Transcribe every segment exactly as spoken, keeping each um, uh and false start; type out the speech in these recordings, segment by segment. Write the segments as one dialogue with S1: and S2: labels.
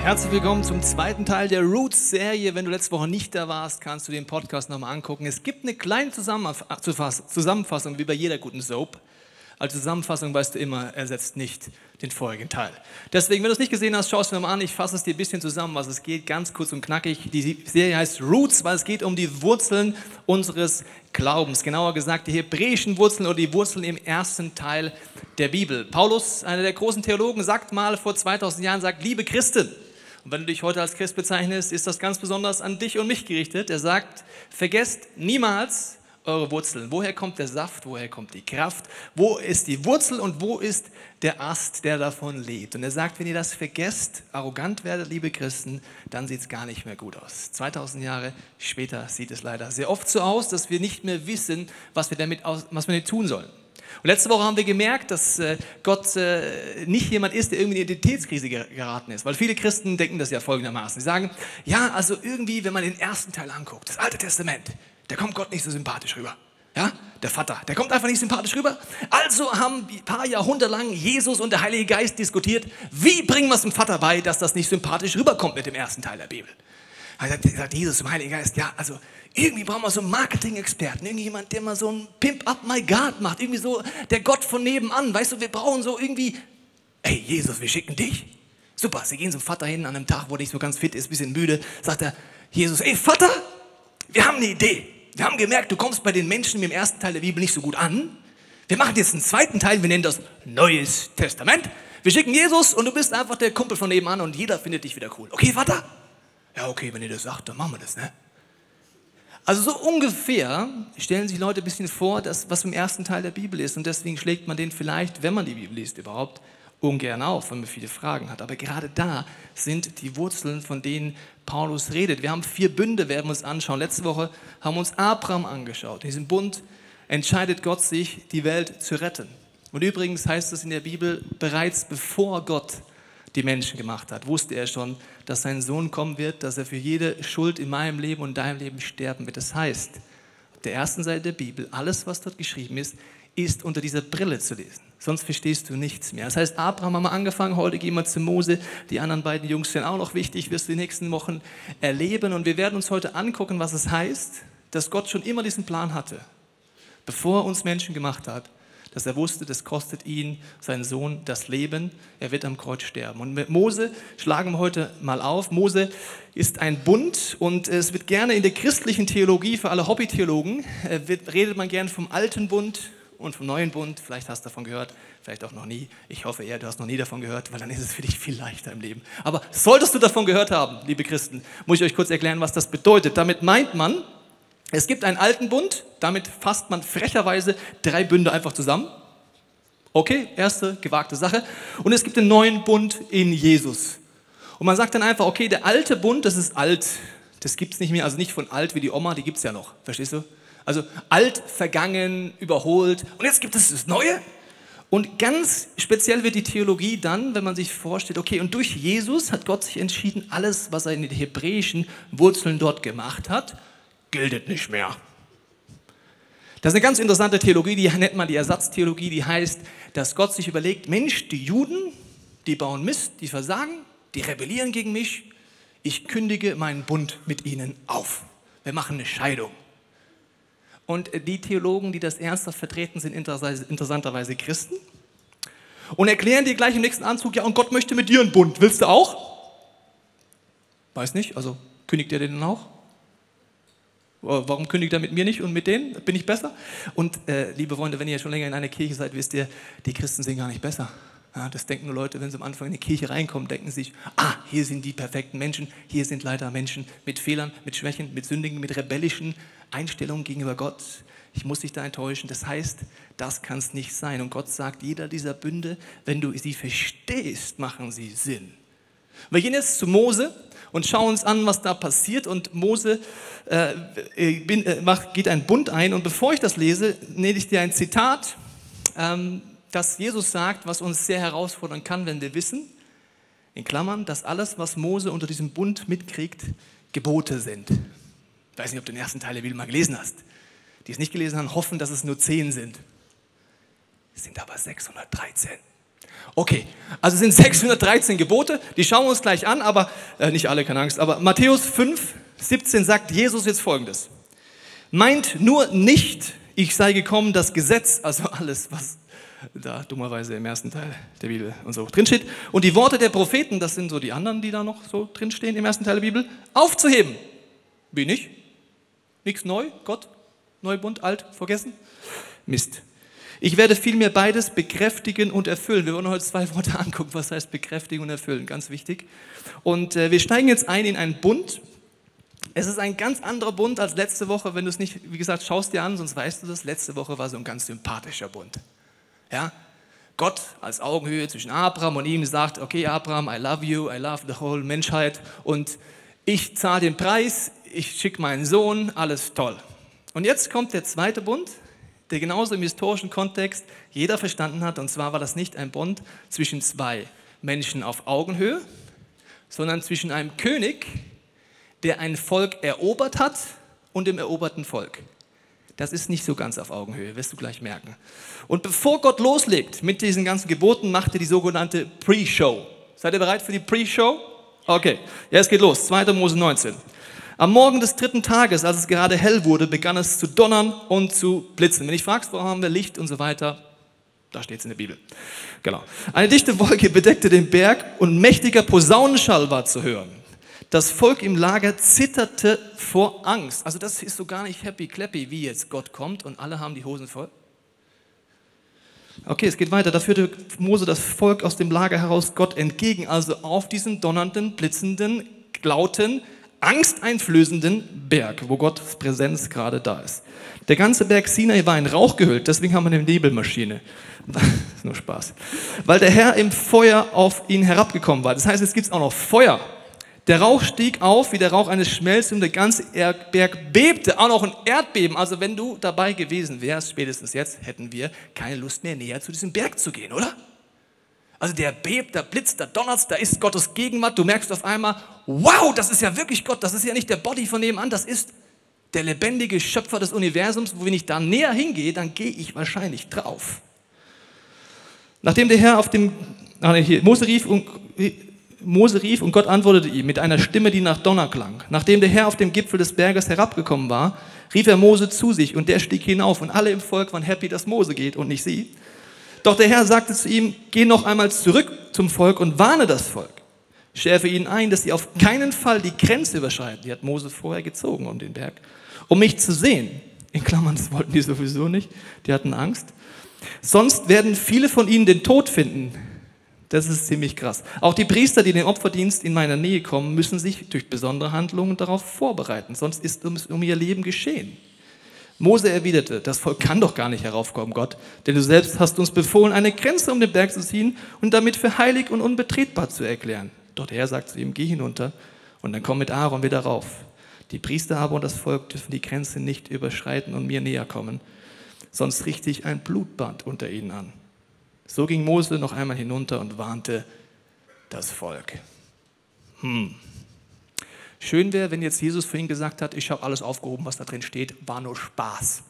S1: Herzlich willkommen zum zweiten Teil der Roots-Serie. Wenn du letzte Woche nicht da warst, kannst du den Podcast nochmal angucken. Es gibt eine kleine Zusammenfassung, wie bei jeder guten Soap. Als Zusammenfassung weißt du immer, ersetzt nicht den vorigen Teil. Deswegen, wenn du es nicht gesehen hast, schau es mir mal an. Ich fasse es dir ein bisschen zusammen, was es geht, ganz kurz und knackig. Die Serie heißt Roots, weil es geht um die Wurzeln unseres Glaubens. Genauer gesagt, die hebräischen Wurzeln oder die Wurzeln im ersten Teil der Bibel. Paulus, einer der großen Theologen, sagt mal vor zweitausend Jahren, sagt, liebe Christen. Und wenn du dich heute als Christ bezeichnest, ist das ganz besonders an dich und mich gerichtet. Er sagt, vergesst niemals eure Wurzeln. Woher kommt der Saft? Woher kommt die Kraft? Wo ist die Wurzel und wo ist der Ast, der davon lebt? Und er sagt, wenn ihr das vergesst, arrogant werdet, liebe Christen, dann sieht es gar nicht mehr gut aus. zweitausend Jahre später sieht es leider sehr oft so aus, dass wir nicht mehr wissen, was wir damit, aus, was wir damit tun sollen. Und letzte Woche haben wir gemerkt, dass äh, Gott äh, nicht jemand ist, der irgendwie in eine Identitätskrise geraten ist. Weil viele Christen denken das ja folgendermaßen. Sie sagen, ja, also irgendwie, wenn man den ersten Teil anguckt, das Alte Testament, da kommt Gott nicht so sympathisch rüber. Ja, der Vater, der kommt einfach nicht sympathisch rüber. Also haben ein paar Jahrhunderte lang Jesus und der Heilige Geist diskutiert, wie bringen wir es dem Vater bei, dass das nicht sympathisch rüberkommt mit dem ersten Teil der Bibel. Da sagt Jesus zum Heiligen Geist, ja, also irgendwie brauchen wir so einen Marketing-Experten, irgendjemand, der mal so ein Pimp up my God macht, irgendwie so der Gott von nebenan, weißt du, wir brauchen so irgendwie, ey Jesus, wir schicken dich. Super, sie gehen zum Vater hin an einem Tag, wo er nicht so ganz fit ist, ein bisschen müde, sagt er, Jesus, ey Vater, wir haben eine Idee. Wir haben gemerkt, du kommst bei den Menschen im ersten Teil der Bibel nicht so gut an. Wir machen jetzt einen zweiten Teil, wir nennen das Neues Testament. Wir schicken Jesus und du bist einfach der Kumpel von nebenan und jeder findet dich wieder cool. Okay, Vater? Ja, okay, wenn ihr das sagt, dann machen wir das, ne? Also so ungefähr stellen sich Leute ein bisschen vor, dass, was im ersten Teil der Bibel ist. Und deswegen schlägt man den vielleicht, wenn man die Bibel liest überhaupt, ungern auf, wenn man viele Fragen hat. Aber gerade da sind die Wurzeln, von denen Paulus redet. Wir haben vier Bünde, werden wir uns anschauen. Letzte Woche haben wir uns Abraham angeschaut. In diesem Bund entscheidet Gott sich, die Welt zu retten. Und übrigens heißt es in der Bibel, bereits bevor Gott die Menschen gemacht hat, wusste er schon, dass sein Sohn kommen wird, dass er für jede Schuld in meinem Leben und deinem Leben sterben wird. Das heißt, auf der ersten Seite der Bibel, alles, was dort geschrieben ist, ist unter dieser Brille zu lesen. Sonst verstehst du nichts mehr. Das heißt, Abraham haben wir angefangen, heute gehen wir zu Mose. Die anderen beiden Jungs sind auch noch wichtig, wirst du die nächsten Wochen erleben. Und wir werden uns heute angucken, was es heißt, dass Gott schon immer diesen Plan hatte, bevor er uns Menschen gemacht hat, dass er wusste, das kostet ihn, seinen Sohn, das Leben. Er wird am Kreuz sterben. Und mit Mose schlagen wir heute mal auf. Mose ist ein Bund und es wird gerne in der christlichen Theologie, für alle Hobbytheologen, wird, redet man gerne vom alten Bund und vom neuen Bund. Vielleicht hast du davon gehört, vielleicht auch noch nie. Ich hoffe eher, du hast noch nie davon gehört, weil dann ist es für dich viel leichter im Leben. Aber solltest du davon gehört haben, liebe Christen, muss ich euch kurz erklären, was das bedeutet. Damit meint man, es gibt einen alten Bund, damit fasst man frecherweise drei Bünde einfach zusammen. Okay, erste gewagte Sache. Und es gibt einen neuen Bund in Jesus. Und man sagt dann einfach, okay, der alte Bund, das ist alt, das gibt es nicht mehr, also nicht von alt wie die Oma, die gibt es ja noch, verstehst du? Also alt, vergangen, überholt und jetzt gibt es das Neue. Und ganz speziell wird die Theologie dann, wenn man sich vorstellt, okay, und durch Jesus hat Gott sich entschieden, alles, was er in den hebräischen Wurzeln dort gemacht hat, gilt nicht mehr. Das ist eine ganz interessante Theologie, die nennt man die Ersatztheologie, die heißt, dass Gott sich überlegt, Mensch, die Juden, die bauen Mist, die versagen, die rebellieren gegen mich, ich kündige meinen Bund mit ihnen auf. Wir machen eine Scheidung. Und die Theologen, die das ernsthaft vertreten, sind interessanterweise Christen und erklären dir gleich im nächsten Anzug, ja, und Gott möchte mit dir einen Bund, willst du auch? Weiß nicht, also kündigt er den dann auch? Warum kündigt er mit mir nicht und mit denen? Bin ich besser? Und äh, liebe Freunde, wenn ihr schon länger in einer Kirche seid, wisst ihr, die Christen sind gar nicht besser. Ja, das denken nur Leute, wenn sie am Anfang in die Kirche reinkommen, denken sich, ah, hier sind die perfekten Menschen, hier sind leider Menschen mit Fehlern, mit Schwächen, mit Sündigen, mit rebellischen Einstellungen gegenüber Gott. Ich muss dich da enttäuschen. Das heißt, das kann es nicht sein. Und Gott sagt, jeder dieser Bünde, wenn du sie verstehst, machen sie Sinn. Wir gehen jetzt zu Mose und schauen uns an, was da passiert. Und Mose äh, bin, äh, macht, geht einen Bund ein. Und bevor ich das lese, nenne ich dir ein Zitat, ähm, das Jesus sagt, was uns sehr herausfordern kann, wenn wir wissen, in Klammern, dass alles, was Mose unter diesem Bund mitkriegt, Gebote sind. Ich weiß nicht, ob du den ersten Teil der Bibel mal gelesen hast. Die es nicht gelesen haben, hoffen, dass es nur zehn sind. Es sind aber sechshundertdreizehn. Okay, also es sind sechshundertdreizehn Gebote, die schauen wir uns gleich an, aber äh, nicht alle, keine Angst, aber Matthäus fünf, siebzehn sagt Jesus jetzt Folgendes. Meint nur nicht, ich sei gekommen, das Gesetz, also alles, was da dummerweise im ersten Teil der Bibel und so drinsteht, und die Worte der Propheten, das sind so die anderen, die da noch so drinstehen im ersten Teil der Bibel, aufzuheben. Wie nicht? Nichts neu, Gott, Neubund, alt, vergessen? Mist. Ich werde vielmehr beides bekräftigen und erfüllen. Wir wollen heute zwei Worte angucken, was heißt bekräftigen und erfüllen, ganz wichtig. Und äh, wir steigen jetzt ein in einen Bund. Es ist ein ganz anderer Bund als letzte Woche, wenn du es nicht, wie gesagt, schaust dir an, sonst weißt du das. Letzte Woche war so ein ganz sympathischer Bund. Ja? Gott als Augenhöhe zwischen Abraham und ihm sagt, okay Abraham, I love you, I love the whole Menschheit und ich zahle den Preis, ich schicke meinen Sohn, alles toll. Und jetzt kommt der zweite Bund, der genauso im historischen Kontext jeder verstanden hat, und zwar war das nicht ein Bund zwischen zwei Menschen auf Augenhöhe, sondern zwischen einem König, der ein Volk erobert hat, und dem eroberten Volk. Das ist nicht so ganz auf Augenhöhe, wirst du gleich merken. Und bevor Gott loslegt mit diesen ganzen Geboten, macht er die sogenannte Pre-Show. Seid ihr bereit für die Pre-Show? Okay, ja, es geht los. zweiter Mose neunzehn. Am Morgen des dritten Tages, als es gerade hell wurde, begann es zu donnern und zu blitzen. Wenn ich fragst, warum haben wir Licht und so weiter, da steht es in der Bibel. Genau. Eine dichte Wolke bedeckte den Berg und mächtiger Posaunenschall war zu hören. Das Volk im Lager zitterte vor Angst. Also das ist so gar nicht happy clappy, wie jetzt Gott kommt und alle haben die Hosen voll. Okay, es geht weiter. Da führte Mose das Volk aus dem Lager heraus Gott entgegen, also auf diesen donnernden, blitzenden, lauten, angsteinflößenden Berg, wo Gottes Präsenz gerade da ist. Der ganze Berg Sinai war in Rauch gehüllt, deswegen haben wir eine Nebelmaschine. Das ist nur Spaß. Weil der Herr im Feuer auf ihn herabgekommen war. Das heißt, es gibt auch noch Feuer. Der Rauch stieg auf wie der Rauch eines Schmelzes und der ganze Berg bebte, auch noch ein Erdbeben. Also wenn du dabei gewesen wärst, spätestens jetzt, hätten wir keine Lust mehr, näher zu diesem Berg zu gehen, oder? Also der bebt, der blitzt, der donnert, da ist Gottes Gegenwart. Du merkst auf einmal, wow, das ist ja wirklich Gott, das ist ja nicht der Body von nebenan, das ist der lebendige Schöpfer des Universums. Wo wenn ich da näher hingehe, dann gehe ich wahrscheinlich drauf. Nachdem der Herr auf dem, ah, nee, hier, Mose rief und... Mose rief und Gott antwortete ihm mit einer Stimme, die nach Donner klang. Nachdem der Herr auf dem Gipfel des Berges herabgekommen war, rief er Mose zu sich und der stieg hinauf und alle im Volk waren happy, dass Mose geht und nicht sie. Doch der Herr sagte zu ihm, geh noch einmal zurück zum Volk und warne das Volk. Schärfe ihnen ein, dass sie auf keinen Fall die Grenze überschreiten. Die hat Mose vorher gezogen um den Berg, um mich zu sehen. In Klammern, das wollten die sowieso nicht, die hatten Angst. Sonst werden viele von ihnen den Tod finden. Das ist ziemlich krass. Auch die Priester, die den Opferdienst in meiner Nähe kommen, müssen sich durch besondere Handlungen darauf vorbereiten, sonst ist es um ihr Leben geschehen. Mose erwiderte, das Volk kann doch gar nicht heraufkommen, Gott, denn du selbst hast uns befohlen, eine Grenze um den Berg zu ziehen und damit für heilig und unbetretbar zu erklären. Doch der Herr sagt zu ihm, geh hinunter und dann komm mit Aaron wieder rauf. Die Priester aber und das Volk dürfen die Grenze nicht überschreiten und mir näher kommen, sonst richte ich ein Blutbad unter ihnen an. So ging Mose noch einmal hinunter und warnte das Volk. Hm. Schön wäre, wenn jetzt Jesus vorhin gesagt hat, ich habe alles aufgehoben, was da drin steht, war nur Spaß.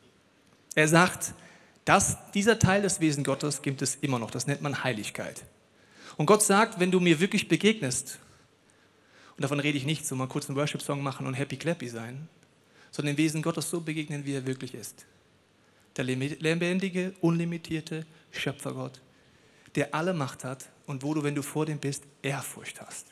S1: Er sagt, dass dieser Teil des Wesen Gottes gibt es immer noch, das nennt man Heiligkeit. Und Gott sagt, wenn du mir wirklich begegnest, und davon rede ich nicht, so mal kurz einen Worship-Song machen und happy clappy sein, sondern dem Wesen Gottes so begegnen, wie er wirklich ist. Der lebendige, unlimitierte Schöpfergott, der alle Macht hat und wo du, wenn du vor dem bist, Ehrfurcht hast.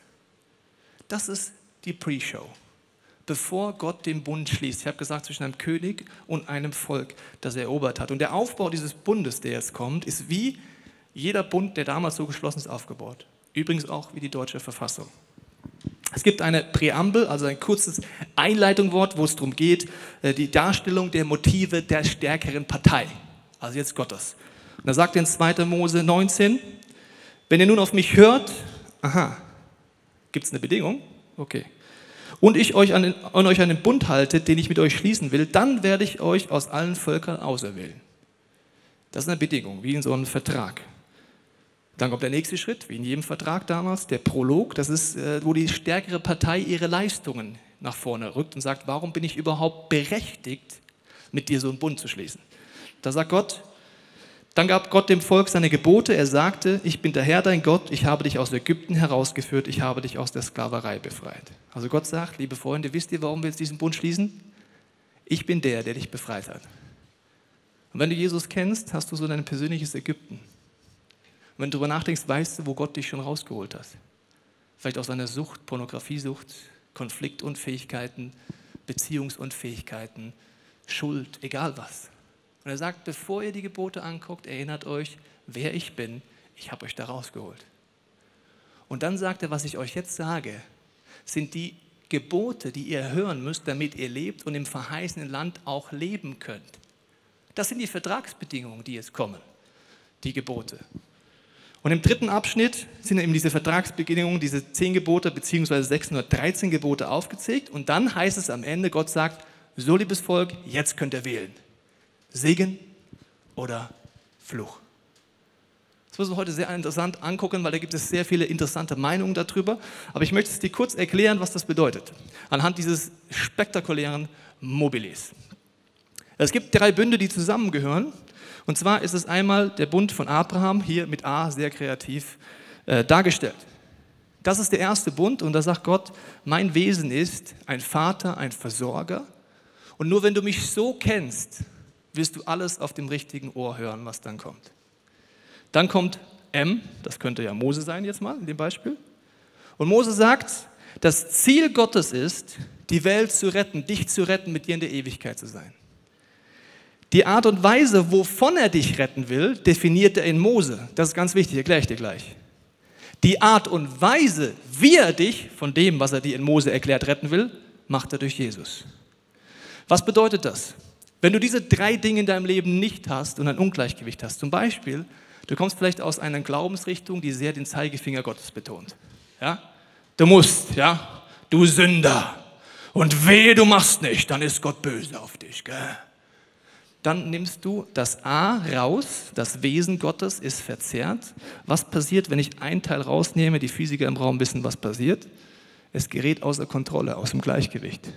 S1: Das ist die Pre-Show, bevor Gott den Bund schließt. Ich habe gesagt, zwischen einem König und einem Volk, das er erobert hat. Und der Aufbau dieses Bundes, der jetzt kommt, ist wie jeder Bund, der damals so geschlossen ist, aufgebaut. Übrigens auch wie die deutsche Verfassung. Es gibt eine Präambel, also ein kurzes Einleitungswort, wo es darum geht, die Darstellung der Motive der stärkeren Partei, also jetzt Gottes. Und da sagt er in zweiter Mose neunzehn, wenn ihr nun auf mich hört, aha, gibt es eine Bedingung? Okay. Und ich euch an, den, an euch einen Bund halte, den ich mit euch schließen will, dann werde ich euch aus allen Völkern auserwählen. Das ist eine Bedingung, wie in so einem Vertrag. Dann kommt der nächste Schritt, wie in jedem Vertrag damals, der Prolog. Das ist, wo die stärkere Partei ihre Leistungen nach vorne rückt und sagt, warum bin ich überhaupt berechtigt, mit dir so einen Bund zu schließen? Da sagt Gott, Dann gab Gott dem Volk seine Gebote. Er sagte, ich bin der Herr, dein Gott, ich habe dich aus Ägypten herausgeführt, ich habe dich aus der Sklaverei befreit. Also Gott sagt, liebe Freunde, wisst ihr, warum wir jetzt diesen Bund schließen? Ich bin der, der dich befreit hat. Und wenn du Jesus kennst, hast du so dein persönliches Ägypten. Und wenn du darüber nachdenkst, weißt du, wo Gott dich schon rausgeholt hat. Vielleicht aus einer Sucht, Pornografiesucht, Konfliktunfähigkeiten, Beziehungsunfähigkeiten, Schuld, egal was. Und er sagt, bevor ihr die Gebote anguckt, erinnert euch, wer ich bin, ich habe euch da rausgeholt. Und dann sagt er, was ich euch jetzt sage, sind die Gebote, die ihr hören müsst, damit ihr lebt und im verheißenen Land auch leben könnt. Das sind die Vertragsbedingungen, die jetzt kommen, die Gebote. Und im dritten Abschnitt sind eben diese Vertragsbedingungen, diese zehn Gebote bzw. sechshundertdreizehn Gebote aufgezählt. Und dann heißt es am Ende, Gott sagt, so liebes Volk, jetzt könnt ihr wählen. Segen oder Fluch. Das müssen wir heute sehr interessant angucken, weil da gibt es sehr viele interessante Meinungen darüber. Aber ich möchte es dir kurz erklären, was das bedeutet, anhand dieses spektakulären Mobilis. Es gibt drei Bünde, die zusammengehören. Und zwar ist es einmal der Bund von Abraham, hier mit A sehr kreativ äh, dargestellt. Das ist der erste Bund und da sagt Gott, mein Wesen ist ein Vater, ein Versorger. Und nur wenn du mich so kennst, wirst du alles auf dem richtigen Ohr hören, was dann kommt. Dann kommt M, das könnte ja Mose sein jetzt mal in dem Beispiel. Und Mose sagt, das Ziel Gottes ist, die Welt zu retten, dich zu retten, mit dir in der Ewigkeit zu sein. Die Art und Weise, wovon er dich retten will, definiert er in Mose. Das ist ganz wichtig, erkläre ich dir gleich. Die Art und Weise, wie er dich von dem, was er dir in Mose erklärt, retten will, macht er durch Jesus. Was bedeutet das? Wenn du diese drei Dinge in deinem Leben nicht hast und ein Ungleichgewicht hast, zum Beispiel, du kommst vielleicht aus einer Glaubensrichtung, die sehr den Zeigefinger Gottes betont. Ja? Du musst, ja, du Sünder. Und wehe, du machst nicht, dann ist Gott böse auf dich. Gell? Dann nimmst du das A raus, das Wesen Gottes ist verzerrt. Was passiert, wenn ich ein Teil rausnehme? Die Physiker im Raum wissen, was passiert. Es gerät außer Kontrolle, aus dem Gleichgewicht.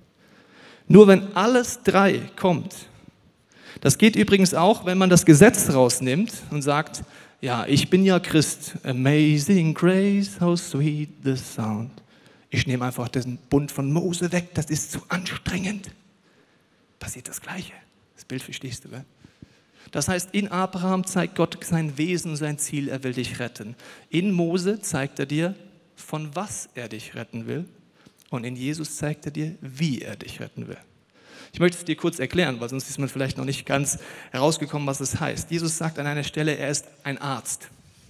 S1: Nur wenn alles drei kommt, das geht übrigens auch, wenn man das Gesetz rausnimmt und sagt, ja, ich bin ja Christ, amazing grace, how sweet the sound. Ich nehme einfach den Bund von Mose weg, das ist zu anstrengend. Passiert das Gleiche. Das Bild verstehst du, gell? Das heißt, in Abraham zeigt Gott sein Wesen, sein Ziel, er will dich retten. In Mose zeigt er dir, von was er dich retten will. Und in Jesus zeigt er dir, wie er dich retten will. Ich möchte es dir kurz erklären, weil sonst ist man vielleicht noch nicht ganz herausgekommen, was es heißt. Jesus sagt an einer Stelle, er ist ein Arzt.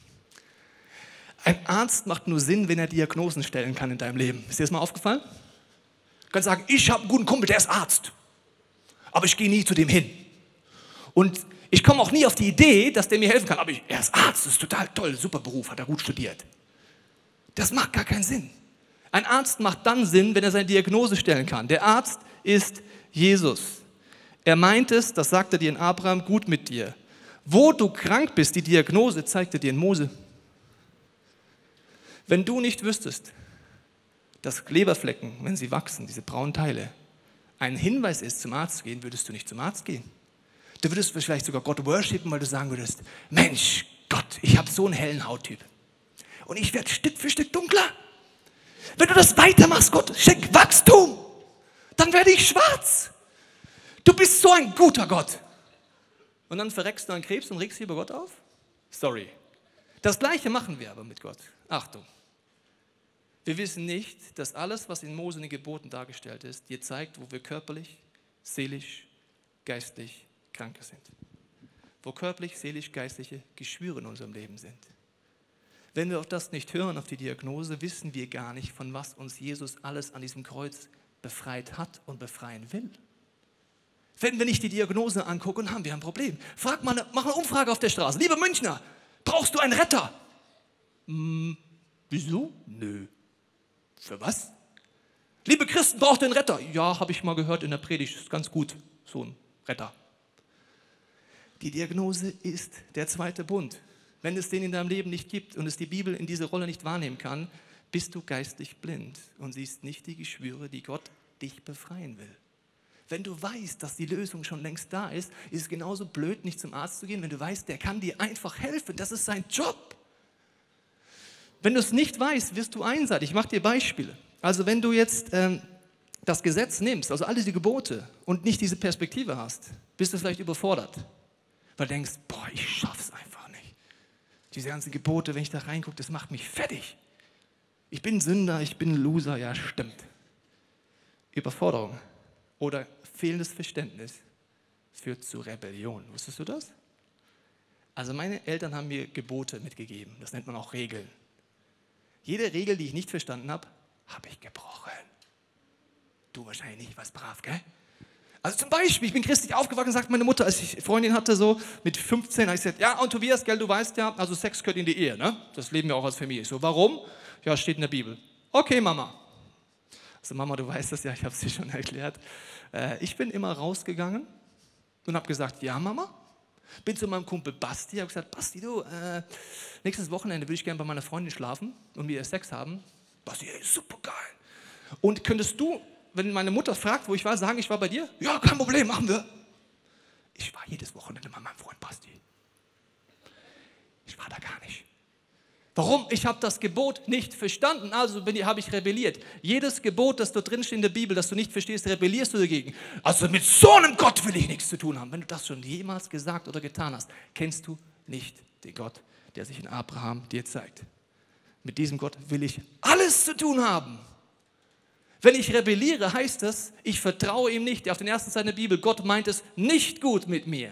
S1: Ein Arzt macht nur Sinn, wenn er Diagnosen stellen kann in deinem Leben. Ist dir das mal aufgefallen? Du kannst sagen, ich habe einen guten Kumpel, der ist Arzt. Aber ich gehe nie zu dem hin. Und ich komme auch nie auf die Idee, dass der mir helfen kann. Aber ich, er ist Arzt, das ist total toll, super Beruf, hat er gut studiert. Das macht gar keinen Sinn. Ein Arzt macht dann Sinn, wenn er seine Diagnose stellen kann. Der Arzt ist Jesus. Er meint es, das sagt er dir in Abraham, gut mit dir. Wo du krank bist, die Diagnose zeigt er dir in Mose. Wenn du nicht wüsstest, dass Leberflecken, wenn sie wachsen, diese braunen Teile, ein Hinweis ist, zum Arzt zu gehen, würdest du nicht zum Arzt gehen. Du würdest vielleicht sogar Gott worshipen, weil du sagen würdest, Mensch, Gott, ich habe so einen hellen Hauttyp. Und ich werde Stück für Stück dunkler. Wenn du das weitermachst, Gott, schenk Wachstum, dann werde ich schwarz. Du bist so ein guter Gott. Und dann verreckst du an Krebs und regst dich über Gott auf? Sorry. Das Gleiche machen wir aber mit Gott. Achtung. Wir wissen nicht, dass alles, was in Mose in den Geboten dargestellt ist, dir zeigt, wo wir körperlich, seelisch, geistlich Kranke sind. Wo körperlich, seelisch, geistliche Geschwüre in unserem Leben sind. Wenn wir auf das nicht hören, auf die Diagnose, wissen wir gar nicht, von was uns Jesus alles an diesem Kreuz befreit hat und befreien will. Wenn wir nicht die Diagnose angucken, haben wir ein Problem. Frag mal, mach eine Umfrage auf der Straße. Lieber Münchner, brauchst du einen Retter? Hm, wieso? Nö. Für was? Liebe Christen, braucht ihr einen Retter? Ja, habe ich mal gehört in der Predigt, ist ganz gut, so ein Retter. Die Diagnose ist der zweite Bund. Wenn es den in deinem Leben nicht gibt und es die Bibel in diese Rolle nicht wahrnehmen kann, bist du geistlich blind und siehst nicht die Geschwüre, die Gott dich befreien will. Wenn du weißt, dass die Lösung schon längst da ist, ist es genauso blöd, nicht zum Arzt zu gehen, wenn du weißt, der kann dir einfach helfen. Das ist sein Job. Wenn du es nicht weißt, wirst du einseitig. Ich mache dir Beispiele. Also wenn du jetzt ähm, das Gesetz nimmst, also alle die Gebote und nicht diese Perspektive hast, bist du vielleicht überfordert. Weil du denkst, boah, ich schaff's einfach nicht. Diese ganzen Gebote, wenn ich da reingucke, das macht mich fertig. Ich bin Sünder, ich bin Loser, ja stimmt. Überforderung oder fehlendes Verständnis führt zu Rebellion. Wusstest du das? Also meine Eltern haben mir Gebote mitgegeben, das nennt man auch Regeln. Jede Regel, die ich nicht verstanden habe, habe ich gebrochen. Du wahrscheinlich nicht, was brav, gell? Also zum Beispiel, ich bin christlich aufgewachsen, sagt meine Mutter, als ich Freundin hatte, so mit fünfzehn, habe ich gesagt, ja, und Tobias, gell, du weißt ja, also Sex gehört in die Ehe, ne? Das leben wir auch als Familie. So, warum? Ja, steht in der Bibel. Okay, Mama. Also Mama, du weißt das ja, ich habe es dir schon erklärt. Äh, ich bin immer rausgegangen und habe gesagt, ja, Mama. Bin zu meinem Kumpel Basti, habe gesagt, Basti, du, äh, nächstes Wochenende würde ich gerne bei meiner Freundin schlafen und mit ihr Sex haben. Basti, ey, super geil. Und könntest du, wenn meine Mutter fragt, wo ich war, sagen, ich war bei dir? Ja, kein Problem, machen wir. Ich war jedes Wochenende bei meinem Freund Basti. Ich war da gar nicht. Warum? Ich habe das Gebot nicht verstanden, also habe ich rebelliert. Jedes Gebot, das dort drin steht in der Bibel, das du nicht verstehst, rebellierst du dagegen. Also mit so einem Gott will ich nichts zu tun haben. Wenn du das schon jemals gesagt oder getan hast, kennst du nicht den Gott, der sich in Abraham dir zeigt. Mit diesem Gott will ich alles zu tun haben. Wenn ich rebelliere, heißt das, ich vertraue ihm nicht. Auf den ersten Seiten der Bibel, Gott meint es nicht gut mit mir.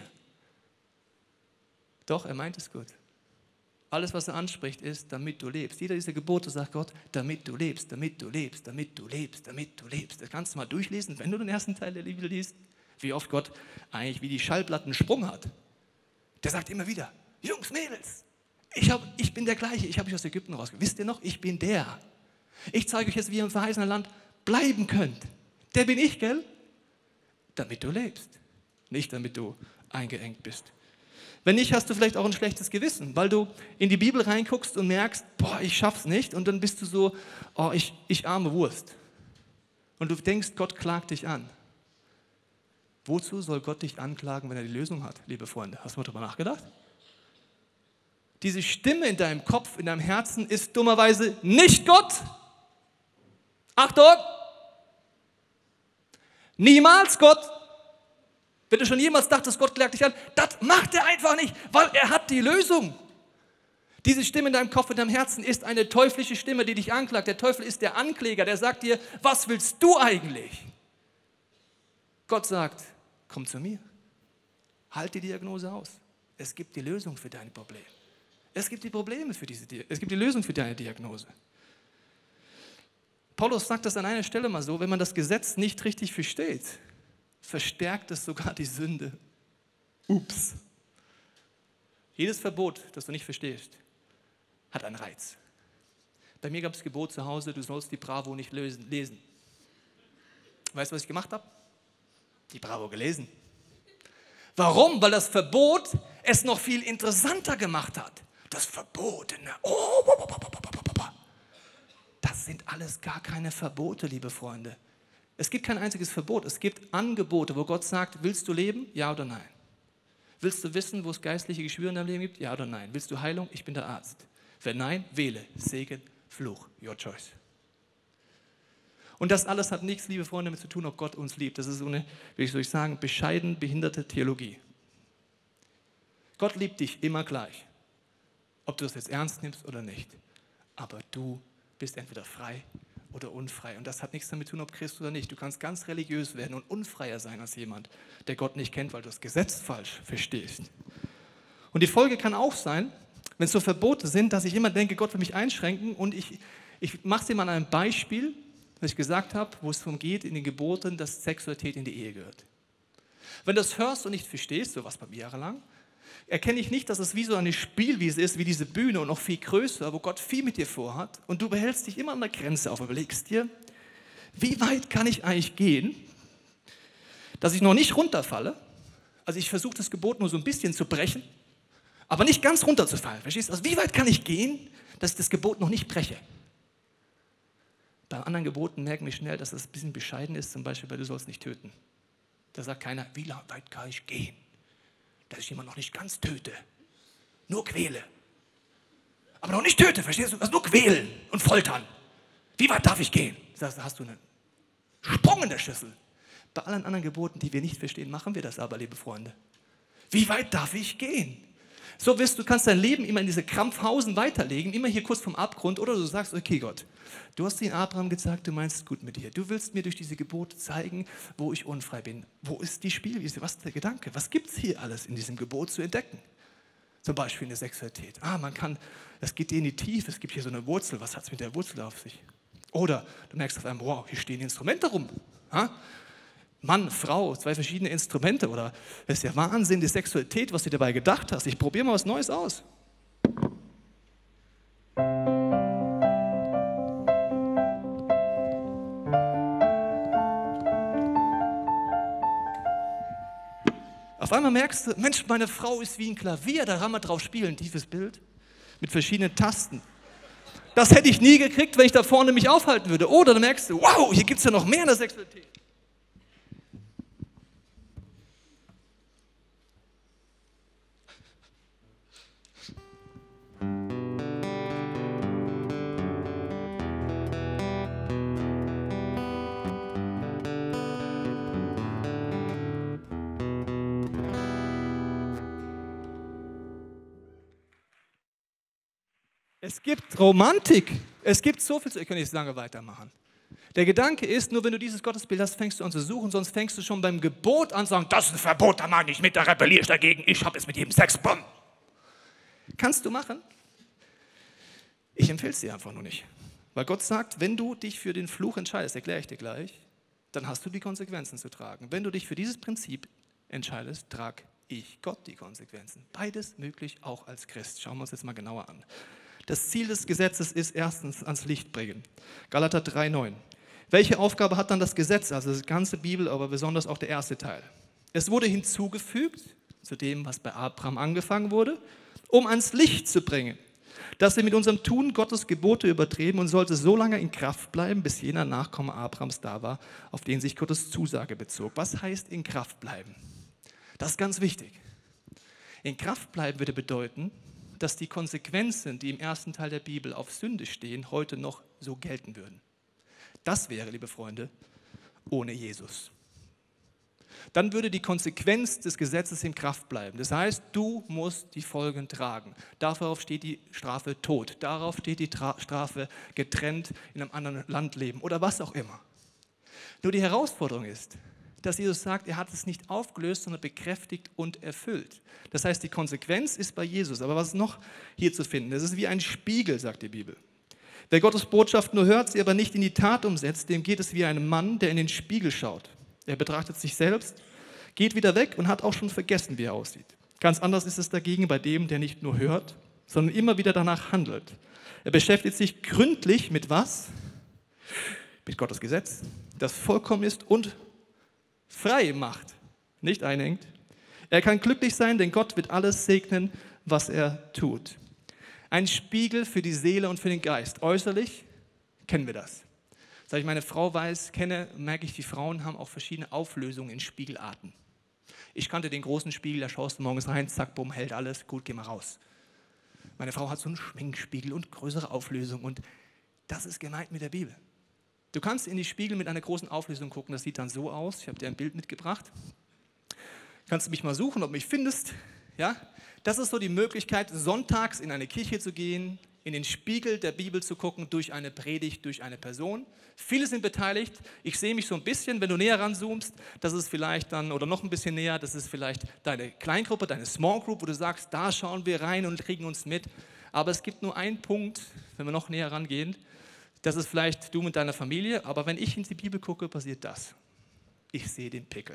S1: Doch, er meint es gut. Alles, was er anspricht, ist, damit du lebst. Jeder dieser Gebote sagt Gott, damit du lebst, damit du lebst, damit du lebst, damit du lebst. Das kannst du mal durchlesen, wenn du den ersten Teil der Bibel liest, wie oft Gott eigentlich wie die Schallplatten einen Sprung hat. Der sagt immer wieder, Jungs, Mädels, ich, hab, ich bin der gleiche, ich habe euch aus Ägypten rausgeholt. Wisst ihr noch, ich bin der. Ich zeige euch jetzt, wie ihr im verheißenen Land bleiben könnt. Der bin ich, gell? Damit du lebst, nicht damit du eingeengt bist. Wenn nicht, hast du vielleicht auch ein schlechtes Gewissen, weil du in die Bibel reinguckst und merkst, boah, ich schaff's nicht, und dann bist du so, oh, ich, ich arme Wurst. Und du denkst, Gott klagt dich an. Wozu soll Gott dich anklagen, wenn er die Lösung hat, liebe Freunde? Hast du mal darüber nachgedacht? Diese Stimme in deinem Kopf, in deinem Herzen ist dummerweise nicht Gott. Achtung! Niemals Gott. Wenn du schon jemals dachtest, Gott klagt dich an, das macht er einfach nicht, weil er hat die Lösung. Diese Stimme in deinem Kopf, in deinem Herzen ist eine teuflische Stimme, die dich anklagt. Der Teufel ist der Ankläger, der sagt dir, was willst du eigentlich? Gott sagt, komm zu mir, halt die Diagnose aus. Es gibt die Lösung für dein Problem. Es gibt die Probleme für diese, es gibt die Lösung für deine Diagnose. Paulus sagt das an einer Stelle mal so, wenn man das Gesetz nicht richtig versteht, verstärkt es sogar die Sünde. Ups. Jedes Verbot, das du nicht verstehst, hat einen Reiz. Bei mir gab es Gebot zu Hause, du sollst die Bravo nicht lesen. Weißt du, was ich gemacht habe? Die Bravo gelesen. Warum? Weil das Verbot es noch viel interessanter gemacht hat. Das Verbotene. Oh, das sind alles gar keine Verbote, liebe Freunde. Es gibt kein einziges Verbot. Es gibt Angebote, wo Gott sagt, willst du leben? Ja oder nein? Willst du wissen, wo es geistliche Geschwüre in deinem Leben gibt? Ja oder nein? Willst du Heilung? Ich bin der Arzt. Wenn nein, wähle. Segen, Fluch. Your choice. Und das alles hat nichts, liebe Freunde, damit zu tun, ob Gott uns liebt. Das ist so eine, wie soll ich sagen, bescheiden behinderte Theologie. Gott liebt dich immer gleich. Ob du das jetzt ernst nimmst oder nicht. Aber du bist entweder frei oder unfrei. Und das hat nichts damit zu tun, ob Christ oder nicht. Du kannst ganz religiös werden und unfreier sein als jemand, der Gott nicht kennt, weil du das Gesetz falsch verstehst. Und die Folge kann auch sein, wenn es so Verbote sind, dass ich immer denke, Gott will mich einschränken. Und ich, ich mache es dir mal an einem Beispiel, was ich gesagt habe, wo es darum geht, in den Geboten, dass Sexualität in die Ehe gehört. Wenn du das hörst und nicht verstehst, so was bei mir jahrelang, erkenne ich nicht, dass es wie so eine Spielwiese ist, wie diese Bühne und noch viel größer, wo Gott viel mit dir vorhat und du behältst dich immer an der Grenze auf und überlegst dir, wie weit kann ich eigentlich gehen, dass ich noch nicht runterfalle, also ich versuche das Gebot nur so ein bisschen zu brechen, aber nicht ganz runterzufallen, verstehst du? Also wie weit kann ich gehen, dass ich das Gebot noch nicht breche? Bei anderen Geboten merken wir schnell, dass das ein bisschen bescheiden ist, zum Beispiel, weil du sollst nicht töten. Da sagt keiner, wie weit kann ich gehen, dass ich jemanden noch nicht ganz töte, nur quäle. Aber noch nicht töte, verstehst du? Also nur quälen und foltern. Wie weit darf ich gehen? Da hast du einen Sprung in der Schüssel. Bei allen anderen Geboten, die wir nicht verstehen, machen wir das aber, liebe Freunde. Wie weit darf ich gehen? So wirst du, kannst dein Leben immer in diese Krampfhausen weiterlegen, immer hier kurz vom Abgrund, oder du sagst, okay Gott, du hast den Abraham gesagt, du meinst es gut mit dir. Du willst mir durch diese Gebote zeigen, wo ich unfrei bin. Wo ist die Spielwiese? Was ist der Gedanke? Was gibt es hier alles in diesem Gebot zu entdecken? Zum Beispiel in der Sexualität. Ah, man kann, das geht in die Tiefe, es gibt hier so eine Wurzel. Was hat es mit der Wurzel auf sich? Oder du merkst auf einmal, wow, hier stehen Instrumente rum. Ha? Mann, Frau, zwei verschiedene Instrumente. Oder das ist ja Wahnsinn, die Sexualität, was du dabei gedacht hast. Ich probiere mal was Neues aus. Auf einmal merkst du, Mensch, meine Frau ist wie ein Klavier, da kann man drauf spielen, tiefes Bild, mit verschiedenen Tasten. Das hätte ich nie gekriegt, wenn ich da vorne mich aufhalten würde. Oder dann merkst du, wow, hier gibt es ja noch mehr in der Sexualität. Es gibt Romantik, es gibt so viel, ich kann nicht lange weitermachen. Der Gedanke ist, nur wenn du dieses Gottesbild hast, fängst du an zu suchen, sonst fängst du schon beim Gebot an zu sagen, das ist ein Verbot, da mache ich mit, da rebelliere ich dagegen, ich habe es mit jedem Sex, bumm. Kannst du machen? Ich empfehle es dir einfach nur nicht. Weil Gott sagt, wenn du dich für den Fluch entscheidest, erkläre ich dir gleich, dann hast du die Konsequenzen zu tragen. Wenn du dich für dieses Prinzip entscheidest, trag ich Gott die Konsequenzen. Beides möglich, auch als Christ. Schauen wir uns jetzt mal genauer an. Das Ziel des Gesetzes ist erstens ans Licht bringen. Galater drei neun. Welche Aufgabe hat dann das Gesetz, also die ganze Bibel, aber besonders auch der erste Teil? Es wurde hinzugefügt zu dem, was bei Abraham angefangen wurde, um ans Licht zu bringen, dass wir mit unserem Tun Gottes Gebote übertreten und sollte so lange in Kraft bleiben, bis jener Nachkomme Abrahams da war, auf den sich Gottes Zusage bezog. Was heißt in Kraft bleiben? Das ist ganz wichtig. In Kraft bleiben würde bedeuten, dass die Konsequenzen, die im ersten Teil der Bibel auf Sünde stehen, heute noch so gelten würden. Das wäre, liebe Freunde, ohne Jesus. Dann würde die Konsequenz des Gesetzes in Kraft bleiben. Das heißt, du musst die Folgen tragen. Darauf steht die Strafe Tod. Darauf steht die Tra- Strafe getrennt in einem anderen Land leben oder was auch immer. Nur die Herausforderung ist, dass Jesus sagt, er hat es nicht aufgelöst, sondern bekräftigt und erfüllt. Das heißt, die Konsequenz ist bei Jesus. Aber was ist noch hier zu finden? Es ist wie ein Spiegel, sagt die Bibel. Wer Gottes Botschaft nur hört, sie aber nicht in die Tat umsetzt, dem geht es wie einem Mann, der in den Spiegel schaut. Er betrachtet sich selbst, geht wieder weg und hat auch schon vergessen, wie er aussieht. Ganz anders ist es dagegen bei dem, der nicht nur hört, sondern immer wieder danach handelt. Er beschäftigt sich gründlich mit was? Mit Gottes Gesetz, das vollkommen ist und frei macht, nicht einengt. Er kann glücklich sein, denn Gott wird alles segnen, was er tut. Ein Spiegel für die Seele und für den Geist. Äußerlich kennen wir das. Seit ich meine Frau weiß, kenne, merke ich, die Frauen haben auch verschiedene Auflösungen in Spiegelarten. Ich kannte den großen Spiegel, da schaust du morgens rein, zack, bumm, hält alles, gut, geh mal raus. Meine Frau hat so einen Schminkspiegel und größere Auflösung und das ist gemeint mit der Bibel. Du kannst in die Spiegel mit einer großen Auflösung gucken, das sieht dann so aus. Ich habe dir ein Bild mitgebracht. Kannst du mich mal suchen, ob du mich findest? Ja? Das ist so die Möglichkeit, sonntags in eine Kirche zu gehen, in den Spiegel der Bibel zu gucken, durch eine Predigt, durch eine Person. Viele sind beteiligt. Ich sehe mich so ein bisschen, wenn du näher ranzoomst, das ist vielleicht dann, oder noch ein bisschen näher, das ist vielleicht deine Kleingruppe, deine Small Group, wo du sagst, da schauen wir rein und kriegen uns mit. Aber es gibt nur einen Punkt, wenn wir noch näher rangehen, das ist vielleicht du mit deiner Familie, aber wenn ich in die Bibel gucke, passiert das. Ich sehe den Pickel.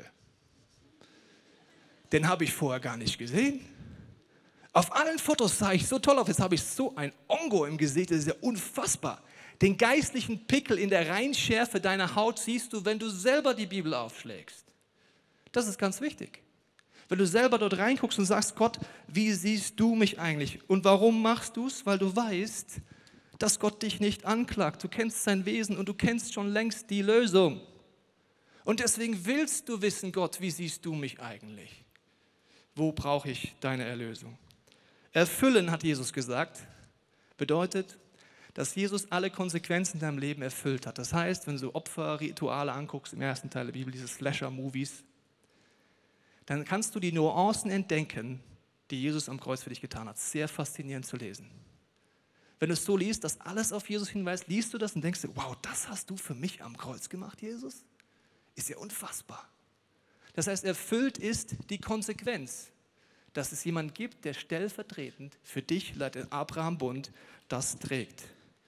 S1: Den habe ich vorher gar nicht gesehen. Auf allen Fotos sah ich so toll auf, jetzt habe ich so ein Ongo im Gesicht, das ist ja unfassbar. Den geistlichen Pickel in der Reinschärfe deiner Haut siehst du, wenn du selber die Bibel aufschlägst. Das ist ganz wichtig. Wenn du selber dort reinguckst und sagst, Gott, wie siehst du mich eigentlich? Und warum machst du es? Weil du weißt, dass Gott dich nicht anklagt. Du kennst sein Wesen und du kennst schon längst die Lösung. Und deswegen willst du wissen, Gott, wie siehst du mich eigentlich? Wo brauche ich deine Erlösung? Erfüllen, hat Jesus gesagt, bedeutet, dass Jesus alle Konsequenzen in deinem Leben erfüllt hat. Das heißt, wenn du Opferrituale anguckst, im ersten Teil der Bibel, diese Slasher-Movies, dann kannst du die Nuancen entdecken, die Jesus am Kreuz für dich getan hat. Sehr faszinierend zu lesen. Wenn du es so liest, dass alles auf Jesus hinweist, liest du das und denkst dir, wow, das hast du für mich am Kreuz gemacht, Jesus? Ist ja unfassbar. Das heißt, erfüllt ist die Konsequenz, dass es jemanden gibt, der stellvertretend für dich, laut dem Abraham-Bund, das trägt.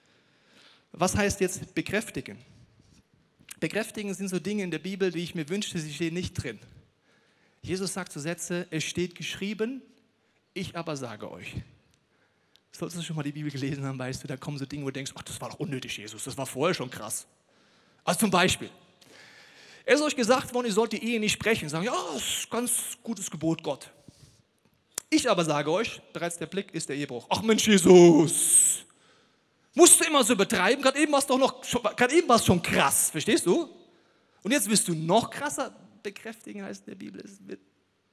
S1: Was heißt jetzt bekräftigen? Bekräftigen sind so Dinge in der Bibel, die ich mir wünschte, sie stehen nicht drin. Jesus sagt so Sätze, es steht geschrieben, ich aber sage euch. Solltest du schon mal die Bibel gelesen haben, weißt du, da kommen so Dinge, wo du denkst, ach, das war doch unnötig, Jesus, das war vorher schon krass. Also zum Beispiel, es ist euch gesagt worden, ihr sollt die Ehe nicht sprechen. Sagen, ja, das ist ein ganz gutes Gebot Gott. Ich aber sage euch, bereits der Blick ist der Ehebruch. Ach Mensch, Jesus, musst du immer so betreiben? Gerade eben war es doch noch, gerade eben war es schon krass, verstehst du? Und jetzt wirst du noch krasser. Bekräftigen heißt in der Bibel, es wird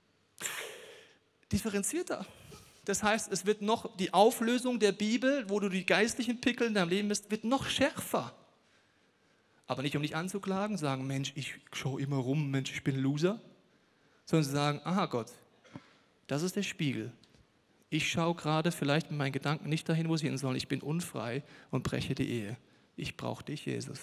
S1: differenzierter. Das heißt, es wird noch die Auflösung der Bibel, wo du die geistlichen Pickel in deinem Leben bist, wird noch schärfer. Aber nicht, um dich anzuklagen, sagen, Mensch, ich schaue immer rum, Mensch, ich bin ein Loser. Sondern sie sagen, aha Gott, das ist der Spiegel. Ich schaue gerade vielleicht mit meinen Gedanken nicht dahin, wo sie hin sollen. Ich bin unfrei und breche die Ehe. Ich brauche dich, Jesus.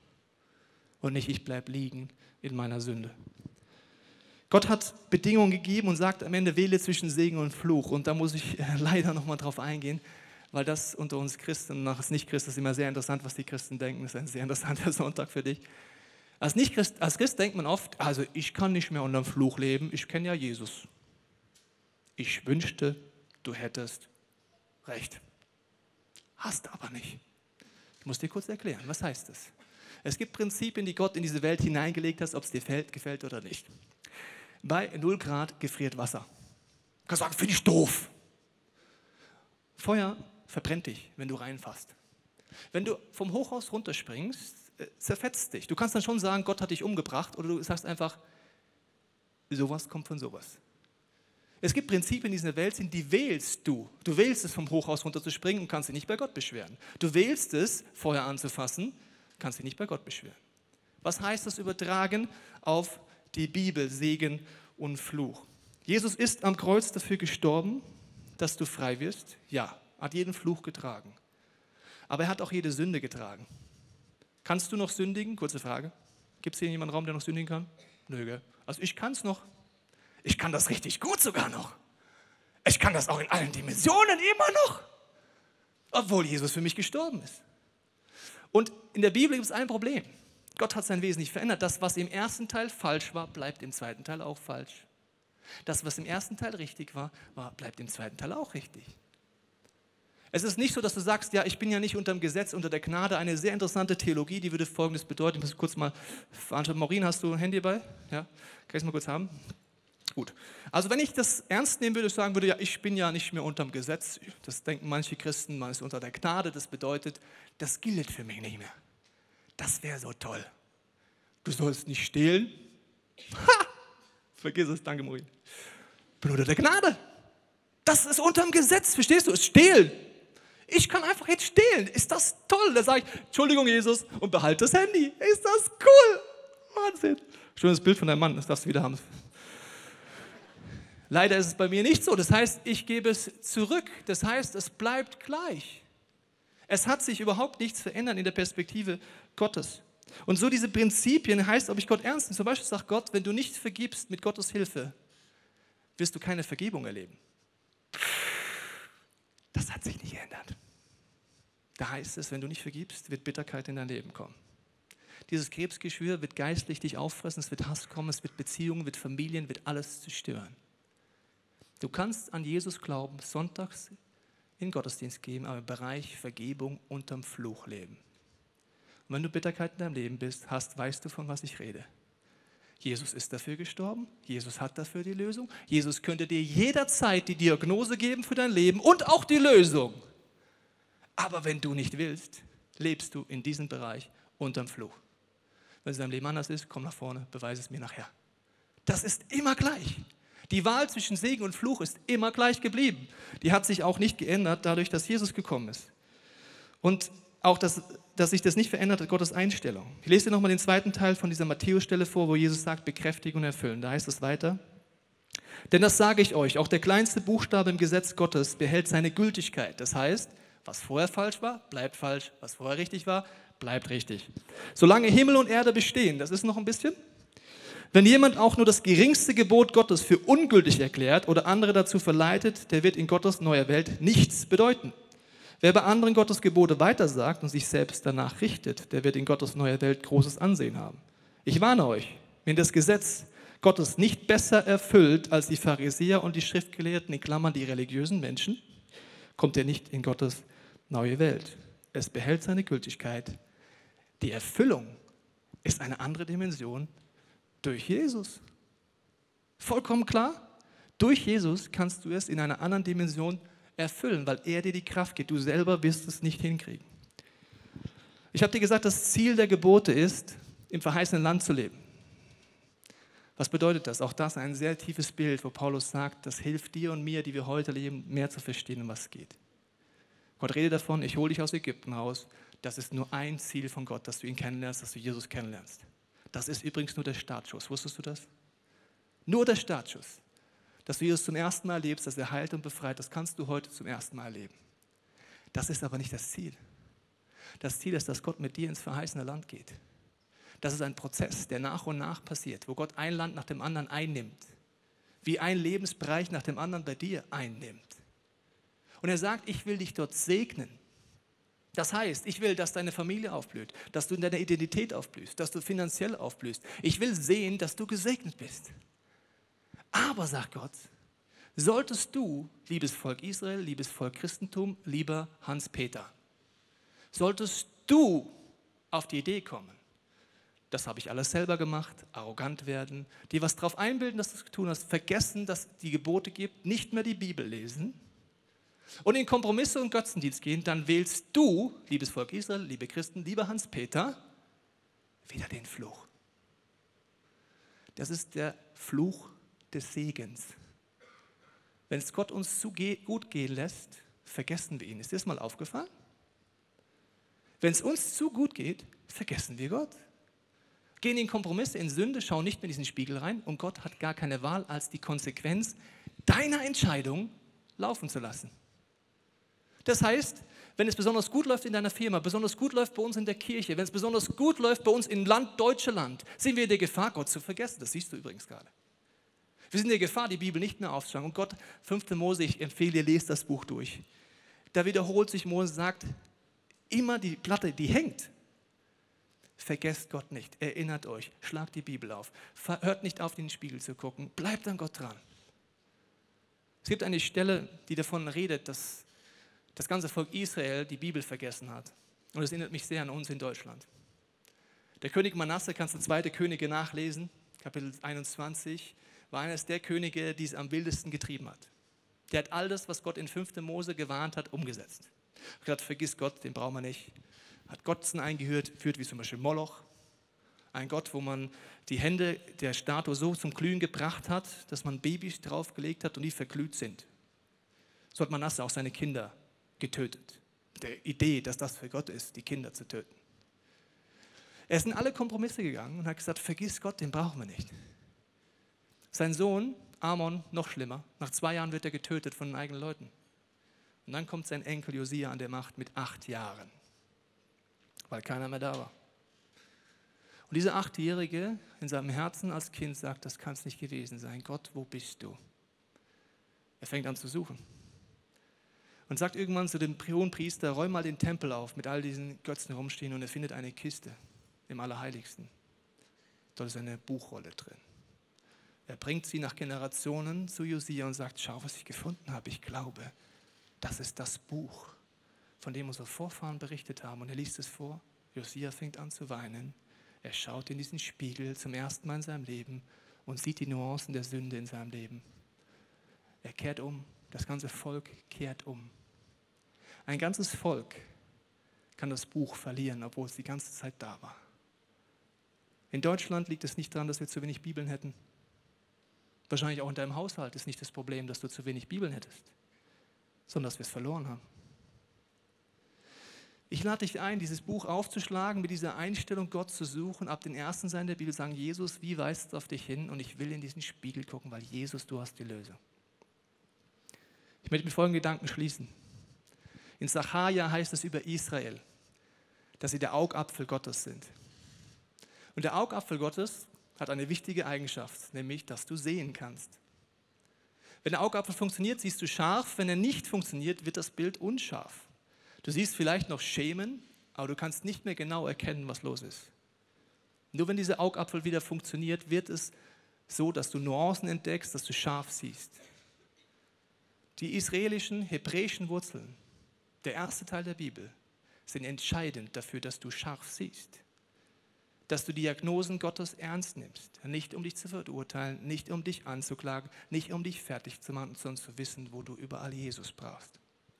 S1: Und nicht, ich bleibe liegen in meiner Sünde. Gott hat Bedingungen gegeben und sagt am Ende, wähle zwischen Segen und Fluch. Und da muss ich leider nochmal drauf eingehen, weil das unter uns Christen, nach als Nicht-Christen ist immer sehr interessant, was die Christen denken. Das ist ein sehr interessanter Sonntag für dich. Als, Nicht-Christ, als Christ denkt man oft, also ich kann nicht mehr unter dem Fluch leben, ich kenne ja Jesus. Ich wünschte, du hättest recht. Hast aber nicht. Ich muss dir kurz erklären, was heißt das? Es gibt Prinzipien, die Gott in diese Welt hineingelegt hat, ob es dir gefällt, gefällt oder nicht. Bei null Grad gefriert Wasser. Du kannst sagen, finde ich doof. Feuer verbrennt dich, wenn du reinfasst. Wenn du vom Hochhaus runterspringst, zerfetzt dich. Du kannst dann schon sagen, Gott hat dich umgebracht, oder du sagst einfach, sowas kommt von sowas. Es gibt Prinzipien in dieser Welt, die wählst du. Du wählst es, vom Hochhaus runterzuspringen und kannst dich nicht bei Gott beschweren. Du wählst es, Feuer anzufassen, kannst dich nicht bei Gott beschweren. Was heißt das übertragen auf die Bibel, Segen und Fluch? Jesus ist am Kreuz dafür gestorben, dass du frei wirst. Ja, hat jeden Fluch getragen. Aber er hat auch jede Sünde getragen. Kannst du noch sündigen? Kurze Frage. Gibt es hier jemanden im Raum, der noch sündigen kann? Nö, gell? Also ich kann es noch. Ich kann das richtig gut sogar noch. Ich kann das auch in allen Dimensionen immer noch. Obwohl Jesus für mich gestorben ist. Und in der Bibel gibt es ein Problem. Gott hat sein Wesen nicht verändert. Das, was im ersten Teil falsch war, bleibt im zweiten Teil auch falsch. Das, was im ersten Teil richtig war, war bleibt im zweiten Teil auch richtig. Es ist nicht so, dass du sagst, ja, ich bin ja nicht unter dem Gesetz, unter der Gnade. Eine sehr interessante Theologie, die würde Folgendes bedeuten. Ich muss kurz mal veranstalten. Maureen, hast du ein Handy dabei? Ja? Kann ich es mal kurz haben? Gut. Also wenn ich das ernst nehmen würde, sagen würde, ja, ich bin ja nicht mehr unter dem Gesetz. Das denken manche Christen, man ist unter der Gnade. Das bedeutet, das gilt für mich nicht mehr. Das wäre so toll. Du sollst nicht stehlen. Ha! Vergiss es, danke Maureen. Ich bin unter der Gnade. Das ist unter dem Gesetz, verstehst du? Es ist Stehlen. Ich kann einfach jetzt stehlen. Ist das toll? Da sage ich, Entschuldigung Jesus, und behalte das Handy. Ist das cool? Wahnsinn. Schönes Bild von deinem Mann, das darfst du wieder haben. Leider ist es bei mir nicht so. Das heißt, ich gebe es zurück. Das heißt, es bleibt gleich. Es hat sich überhaupt nichts verändert in der Perspektive Gottes. Und so diese Prinzipien heißt, ob ich Gott ernst nehme. Zum Beispiel sagt Gott, wenn du nicht vergibst mit Gottes Hilfe, wirst du keine Vergebung erleben. Das hat sich nicht geändert. Da heißt es, wenn du nicht vergibst, wird Bitterkeit in dein Leben kommen. Dieses Krebsgeschwür wird geistlich dich auffressen, es wird Hass kommen, es wird Beziehungen, wird Familien, wird alles zerstören. Du kannst an Jesus glauben, sonntags in den Gottesdienst gehen, aber im Bereich Vergebung unterm Fluch leben. Und wenn du Bitterkeit in deinem Leben bist, hast, weißt du, von was ich rede. Jesus ist dafür gestorben, Jesus hat dafür die Lösung. Jesus könnte dir jederzeit die Diagnose geben für dein Leben und auch die Lösung. Aber wenn du nicht willst, lebst du in diesem Bereich unterm Fluch. Wenn es in deinem Leben anders ist, komm nach vorne, beweise es mir nachher. Das ist immer gleich. Die Wahl zwischen Segen und Fluch ist immer gleich geblieben. Die hat sich auch nicht geändert, dadurch, dass Jesus gekommen ist. Und auch, dass, dass sich das nicht verändert hat, Gottes Einstellung. Ich lese dir nochmal den zweiten Teil von dieser Matthäus-Stelle vor, wo Jesus sagt, bekräftigen und erfüllen. Da heißt es weiter. Denn das sage ich euch, auch der kleinste Buchstabe im Gesetz Gottes behält seine Gültigkeit. Das heißt, was vorher falsch war, bleibt falsch. Was vorher richtig war, bleibt richtig. Solange Himmel und Erde bestehen, das ist noch ein bisschen. Wenn jemand auch nur das geringste Gebot Gottes für ungültig erklärt oder andere dazu verleitet, der wird in Gottes neuer Welt nichts bedeuten. Wer bei anderen Gottes Gebote weitersagt und sich selbst danach richtet, der wird in Gottes neuer Welt großes Ansehen haben. Ich warne euch, wenn das Gesetz Gottes nicht besser erfüllt als die Pharisäer und die Schriftgelehrten, in Klammern die religiösen Menschen, kommt er nicht in Gottes neue Welt. Es behält seine Gültigkeit. Die Erfüllung ist eine andere Dimension durch Jesus. Vollkommen klar? Durch Jesus kannst du es in einer anderen Dimension erfüllen, weil er dir die Kraft gibt. Du selber wirst es nicht hinkriegen. Ich habe dir gesagt, das Ziel der Gebote ist, im verheißenen Land zu leben. Was bedeutet das? Auch das ein sehr tiefes Bild, wo Paulus sagt, das hilft dir und mir, die wir heute leben, mehr zu verstehen, um was es geht. Gott redet davon, ich hole dich aus Ägypten raus. Das ist nur ein Ziel von Gott, dass du ihn kennenlernst, dass du Jesus kennenlernst. Das ist übrigens nur der Startschuss. Wusstest du das? Nur der Startschuss. Dass du Jesus zum ersten Mal erlebst, dass er heilt und befreit, das kannst du heute zum ersten Mal erleben. Das ist aber nicht das Ziel. Das Ziel ist, dass Gott mit dir ins verheißene Land geht. Das ist ein Prozess, der nach und nach passiert, wo Gott ein Land nach dem anderen einnimmt. Wie ein Lebensbereich nach dem anderen bei dir einnimmt. Und er sagt, ich will dich dort segnen. Das heißt, ich will, dass deine Familie aufblüht, dass du in deiner Identität aufblühst, dass du finanziell aufblühst. Ich will sehen, dass du gesegnet bist. Aber, sagt Gott, solltest du, liebes Volk Israel, liebes Volk Christentum, lieber Hans-Peter, solltest du auf die Idee kommen, das habe ich alles selber gemacht, arrogant werden, dir was drauf einbilden, dass du es tun hast, vergessen, dass es die Gebote gibt, nicht mehr die Bibel lesen und in Kompromisse und Götzendienst gehen, dann wählst du, liebes Volk Israel, liebe Christen, lieber Hans-Peter, wieder den Fluch. Das ist der Fluch des Segens. Wenn es Gott uns zu gut gehen lässt, vergessen wir ihn. Ist dir das mal aufgefallen? Wenn es uns zu gut geht, vergessen wir Gott. Gehen in Kompromisse, in Sünde, schauen nicht mehr in diesen Spiegel rein und Gott hat gar keine Wahl, als die Konsequenz deiner Entscheidung laufen zu lassen. Das heißt, wenn es besonders gut läuft in deiner Firma, besonders gut läuft bei uns in der Kirche, wenn es besonders gut läuft bei uns im Land, Deutschland, sind wir in der Gefahr, Gott zu vergessen. Das siehst du übrigens gerade. Wir sind in der Gefahr, die Bibel nicht mehr aufzuschlagen. Und Gott, fünfte Mose, ich empfehle dir, lest das Buch durch. Da wiederholt sich, Mose sagt, immer die Platte, die hängt. Vergesst Gott nicht, erinnert euch, schlagt die Bibel auf, hört nicht auf, in den Spiegel zu gucken, bleibt an Gott dran. Es gibt eine Stelle, die davon redet, dass das ganze Volk Israel die Bibel vergessen hat. Und das erinnert mich sehr an uns in Deutschland. Der König Manasse, kannst du zweite Könige nachlesen, Kapitel einundzwanzig, war eines der Könige, die es am wildesten getrieben hat. Der hat all das, was Gott in fünfte Mose gewarnt hat, umgesetzt. Er hat gesagt, vergiss Gott, den brauchen wir nicht. Hat Götzen eingeführt, führt wie zum Beispiel Moloch. Ein Gott, wo man die Hände der Statue so zum Glühen gebracht hat, dass man Babys draufgelegt hat und die verglüht sind. So hat Manasse auch seine Kinder getötet. Mit der Idee, dass das für Gott ist, die Kinder zu töten. Er ist in alle Kompromisse gegangen und hat gesagt, vergiss Gott, den brauchen wir nicht. Sein Sohn, Amon, noch schlimmer, nach zwei Jahren wird er getötet von den eigenen Leuten. Und dann kommt sein Enkel Josia an der Macht mit acht Jahren. Weil keiner mehr da war. Und dieser Achtjährige in seinem Herzen als Kind sagt, das kann es nicht gewesen sein. Gott, wo bist du? Er fängt an zu suchen. Und sagt irgendwann zu dem Hohenpriester, räum mal den Tempel auf, mit all diesen Götzen rumstehen, und er findet eine Kiste im Allerheiligsten. Dort ist eine Buchrolle drin. Er bringt sie nach Generationen zu Josia und sagt, schau, was ich gefunden habe. Ich glaube, das ist das Buch, von dem unsere Vorfahren berichtet haben. Und er liest es vor. Josia fängt an zu weinen. Er schaut in diesen Spiegel zum ersten Mal in seinem Leben und sieht die Nuancen der Sünde in seinem Leben. Er kehrt um. Das ganze Volk kehrt um. Ein ganzes Volk kann das Buch verlieren, obwohl es die ganze Zeit da war. In Deutschland liegt es nicht daran, dass wir zu wenig Bibeln hätten. Wahrscheinlich auch in deinem Haushalt ist nicht das Problem, dass du zu wenig Bibeln hättest, sondern dass wir es verloren haben. Ich lade dich ein, dieses Buch aufzuschlagen, mit dieser Einstellung Gott zu suchen, ab den ersten Seiten der Bibel sagen, Jesus, wie weist du auf dich hin? Und ich will in diesen Spiegel gucken, weil Jesus, du hast die Lösung. Ich möchte mit folgenden Gedanken schließen. In Sacharja heißt es über Israel, dass sie der Augapfel Gottes sind. Und der Augapfel Gottes hat eine wichtige Eigenschaft, nämlich, dass du sehen kannst. Wenn der Augapfel funktioniert, siehst du scharf. Wenn er nicht funktioniert, wird das Bild unscharf. Du siehst vielleicht noch Schemen, aber du kannst nicht mehr genau erkennen, was los ist. Nur wenn dieser Augapfel wieder funktioniert, wird es so, dass du Nuancen entdeckst, dass du scharf siehst. Die israelischen, hebräischen Wurzeln, der erste Teil der Bibel, sind entscheidend dafür, dass du scharf siehst. Dass du die Diagnosen Gottes ernst nimmst. Nicht um dich zu verurteilen, nicht um dich anzuklagen, nicht um dich fertig zu machen, sondern zu wissen, wo du überall Jesus brauchst.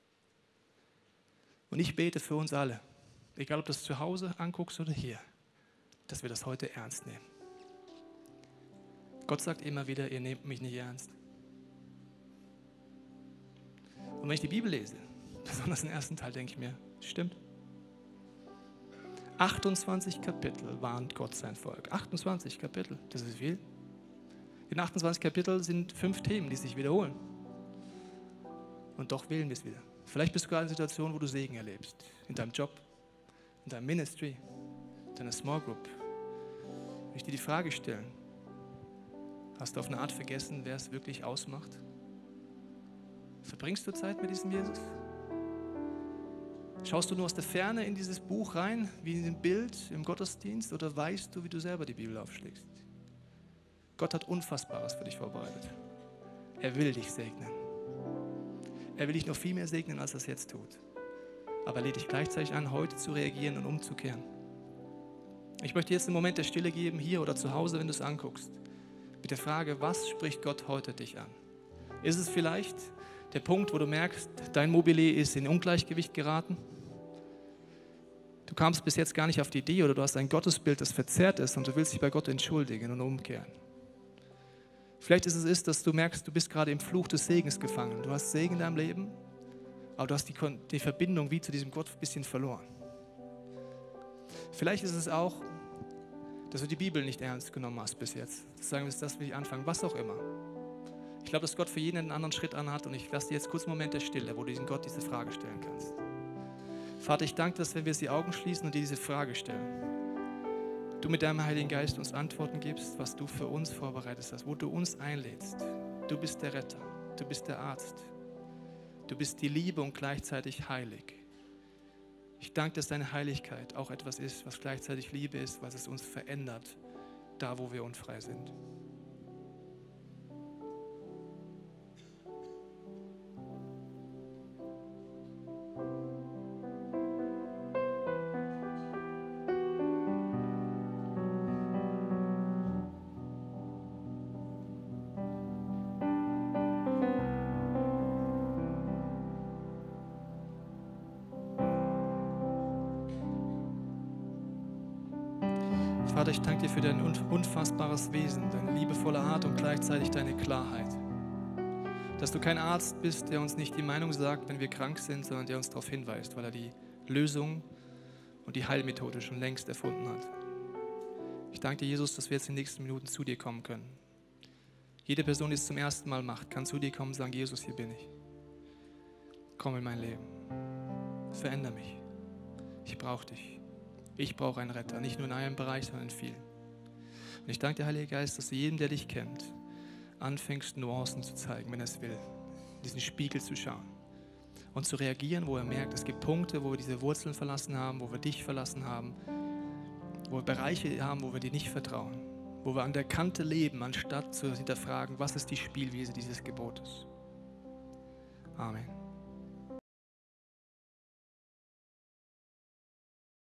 S1: Und ich bete für uns alle, egal ob du das zu Hause anguckst oder hier, dass wir das heute ernst nehmen. Gott sagt immer wieder, ihr nehmt mich nicht ernst. Und wenn ich die Bibel lese, besonders den ersten Teil, denke ich mir, stimmt. achtundzwanzig Kapitel warnt Gott sein Volk. achtundzwanzig Kapitel, das ist viel. In achtundzwanzig Kapiteln sind fünf Themen, die sich wiederholen. Und doch wählen wir es wieder. Vielleicht bist du gerade in einer Situation, wo du Segen erlebst. In deinem Job, in deinem Ministry, in deiner Small Group. Ich möchte dir die Frage stellen, hast du auf eine Art vergessen, wer es wirklich ausmacht? Verbringst du Zeit mit diesem Jesus? Schaust du nur aus der Ferne in dieses Buch rein, wie in ein Bild im Gottesdienst, oder weißt du, wie du selber die Bibel aufschlägst? Gott hat Unfassbares für dich vorbereitet. Er will dich segnen. Er will dich noch viel mehr segnen, als er es jetzt tut. Aber er lädt dich gleichzeitig an, heute zu reagieren und umzukehren. Ich möchte jetzt einen Moment der Stille geben, hier oder zu Hause, wenn du es anguckst, mit der Frage, was spricht Gott heute dich an? Ist es vielleicht der Punkt, wo du merkst, dein Mobile ist in Ungleichgewicht geraten? Du kamst bis jetzt gar nicht auf die Idee oder du hast ein Gottesbild, das verzerrt ist und du willst dich bei Gott entschuldigen und umkehren. Vielleicht ist es, ist, dass du merkst, du bist gerade im Fluch des Segens gefangen. Du hast Segen in deinem Leben, aber du hast die, die Verbindung wie zu diesem Gott ein bisschen verloren. Vielleicht ist es auch, dass du die Bibel nicht ernst genommen hast bis jetzt. Das sagen wir, das will ich anfangen, was auch immer. Ich glaube, dass Gott für jeden einen anderen Schritt anhat und ich lasse dir jetzt kurz einen Moment der Stille, wo du diesen Gott diese Frage stellen kannst. Vater, ich danke, dass wenn wir die Augen schließen und dir diese Frage stellen, du mit deinem Heiligen Geist uns Antworten gibst, was du für uns vorbereitet hast, wo du uns einlädst. Du bist der Retter, du bist der Arzt, du bist die Liebe und gleichzeitig heilig. Ich danke, dass deine Heiligkeit auch etwas ist, was gleichzeitig Liebe ist, was es uns verändert, da wo wir unfrei sind. Vater, ich danke dir für dein unfassbares Wesen, deine liebevolle Art und gleichzeitig deine Klarheit. Dass du kein Arzt bist, der uns nicht die Meinung sagt, wenn wir krank sind, sondern der uns darauf hinweist, weil er die Lösung und die Heilmethode schon längst erfunden hat. Ich danke dir, Jesus, dass wir jetzt in den nächsten Minuten zu dir kommen können. Jede Person, die es zum ersten Mal macht, kann zu dir kommen und sagen, Jesus, hier bin ich. Komm in mein Leben. Veränder mich. Ich brauche dich. Ich brauche einen Retter, nicht nur in einem Bereich, sondern in vielen. Und ich danke dir, Heiliger Geist, dass du jedem, der dich kennt, anfängst, Nuancen zu zeigen, wenn er es will, in diesen Spiegel zu schauen und zu reagieren, wo er merkt, es gibt Punkte, wo wir diese Wurzeln verlassen haben, wo wir dich verlassen haben, wo wir Bereiche haben, wo wir dir nicht vertrauen, wo wir an der Kante leben, anstatt zu hinterfragen, was ist die Spielwiese dieses Gebotes. Amen.